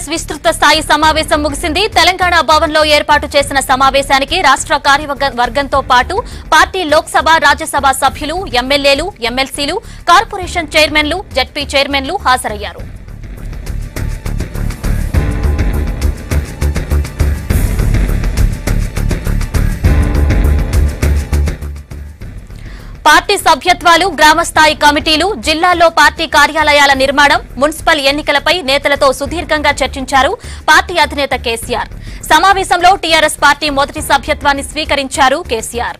TRS విస్తృత స్థాయి సమావేశం ముగిసింది. తెలంగాణ భవన్లో ఏర్పాటు చేసిన సమావేశానికి రాష్ట్ర కార్యవర్గంతో పాటు పార్టీ లోక్సభ, రాజ్యసభ సభ్యులు, ఎమ్మెల్యేలు, ఎమ్మెల్సీలు, కార్పొరేషన్ చైర్మన్లు, జడ్పీ చైర్మన్లు హాజరయ్యారు. పార్టీ సభ్యత్వాలు, గ్రామస్థాయి కమిటీలు, జిల్లాల్లో పార్టీ కార్యాలయాల నిర్మాణం, మున్సిపల్ ఎన్నికలపై నేతలతో సుదీర్ఘంగా చర్చించారు పార్టీ అధినేత కేసీఆర్. సమావేశంలో టీఆర్ఎస్ పార్టీ మొదటి సభ్యత్వాన్ని స్వీకరించారు కేసీఆర్.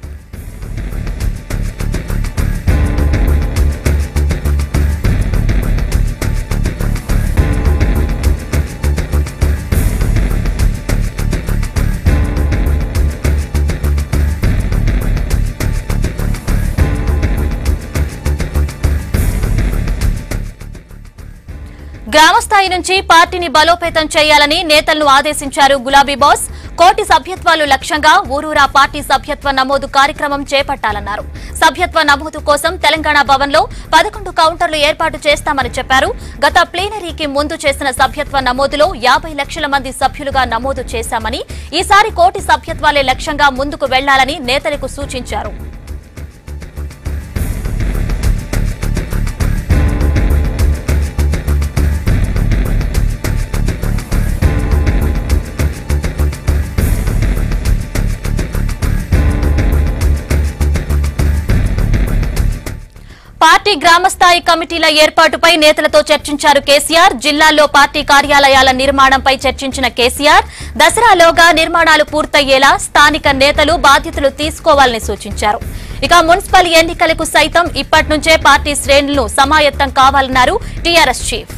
గ్రామస్థాయి నుంచి పార్టీని బలోపేతం చేయాలని నేతలను ఆదేశించారు గులాబీ బాస్. కోటి సభ్యత్వాలు లక్ష్యంగా ఊరూరా పార్టీ సభ్యత్వ నమోదు కార్యక్రమం చేపట్టాలన్నారు. సభ్యత్వ నమోదు కోసం తెలంగాణ భవన్లో 11 కౌంటర్లు ఏర్పాటు చేస్తామని చెప్పారు. గత ప్లీనరీకి ముందు చేసిన సభ్యత్వ నమోదులో 50 లక్షల మంది సభ్యులుగా నమోదు చేశామని, ఈసారి కోటి సభ్యత్వాలే లక్ష్యంగా ముందుకు వెళ్లాలని నేతలకు సూచించారు. పార్టీ గ్రామస్థాయి కమిటీల ఏర్పాటుపై నేతలతో చర్చించారు కేసీఆర్. జిల్లాల్లో పార్టీ కార్యాలయాల నిర్మాణంపై చర్చించిన కేసీఆర్ దసరాలోగా నిర్మాణాలు పూర్తయ్యేలా స్థానిక నేతలు బాధ్యతలు తీసుకోవాలని సూచించారు. ఇక మున్సిపల్ ఎన్నికలకు సైతం ఇప్పటి నుంచే పార్టీ శ్రేణులు సమాయత్తం కావాలన్నారు టీఆర్ఎస్ చీఫ్.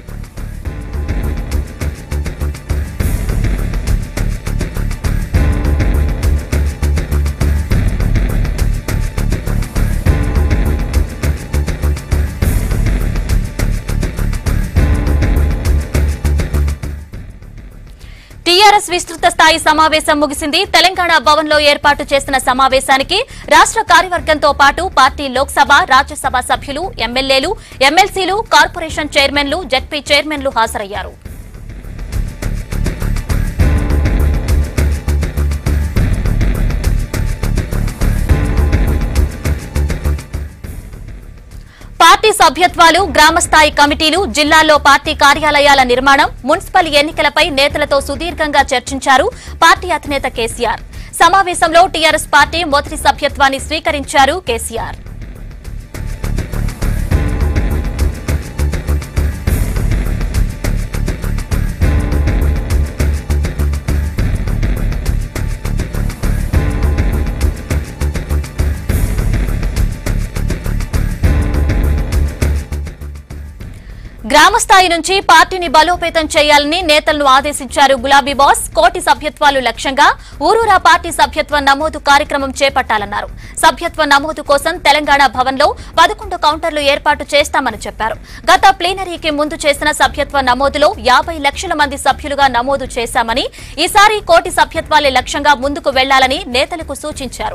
టీఆర్ఎస్ విస్తృత స్థాయి సమావేశం ముగిసింది. తెలంగాణ భవన్లో ఏర్పాటు చేసిన సమావేశానికి రాష్ట్ర కార్యవర్గంతో పాటు పార్టీ లోక్సభ, రాజ్యసభ సభ్యులు, ఎమ్మెల్యేలు, ఎమ్మెల్సీలు, కార్పొరేషన్ చైర్మన్లు, జడ్పీ చైర్మన్లు హాజరయ్యారు. పార్టీ సభ్యత్వాలు, గ్రామస్థాయి కమిటీలు, జిల్లాల్లో పార్టీ కార్యాలయాల నిర్మాణం, మున్సిపల్ ఎన్నికలపై నేతలతో సుదీర్ఘంగా చర్చించారు పార్టీ అధినేత కేసీఆర్. సమావేశంలో టీఆర్ఎస్ పార్టీ మొదటి సభ్యత్వాన్ని స్వీకరించారు కేసీఆర్. గ్రామస్థాయి నుంచి పార్టీని బలోపేతం చేయాలని నేతలను ఆదేశించారు గులాబీ బాస్. కోటి సభ్యత్వాలు లక్ష్యంగా ఊరూరా పార్టీ సభ్యత్వ నమోదు కార్యక్రమం చేపట్టాలన్నారు. సభ్యత్వ నమోదు కోసం తెలంగాణ భవన్లో 11 కౌంటర్లు ఏర్పాటు చేస్తామని చెప్పారు. గత ప్లీనరీకి ముందు చేసిన సభ్యత్వ నమోదులో 50 లక్షల మంది సభ్యులుగా నమోదు చేశామని, ఈసారి కోటి సభ్యత్వాలే లక్ష్యంగా ముందుకు వెళ్లాలని నేతలకు సూచించారు.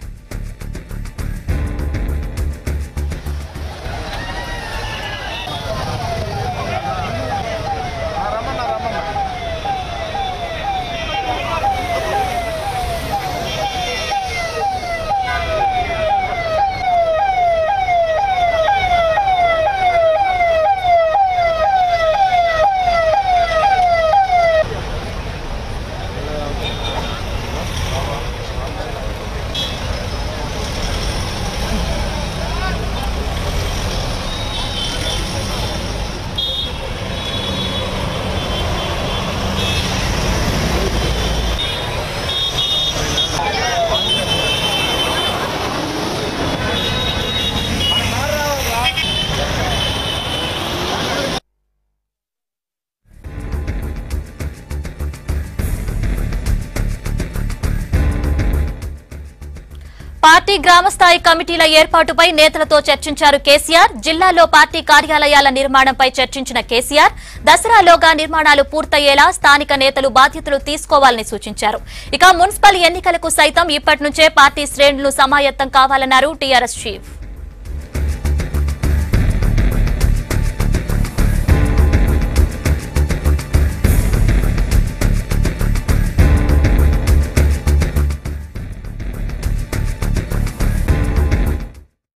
పార్టీ గ్రామస్థాయి కమిటీల ఏర్పాటుపై నేతలతో చర్చించారు కేసీఆర్. జిల్లాలో పార్టీ కార్యాలయాల నిర్మాణంపై చర్చించిన కేసీఆర్ దసరాలోగా నిర్మాణాలు పూర్తయ్యేలా స్థానిక నేతలు బాధ్యతలు తీసుకోవాలని సూచించారు. ఇక మున్సిపల్ ఎన్నికలకు సైతం ఇప్పటి నుంచే పార్టీ శ్రేణులు సమాయత్తం కావాలన్నారు టీఆర్ఎస్ చీఫ్.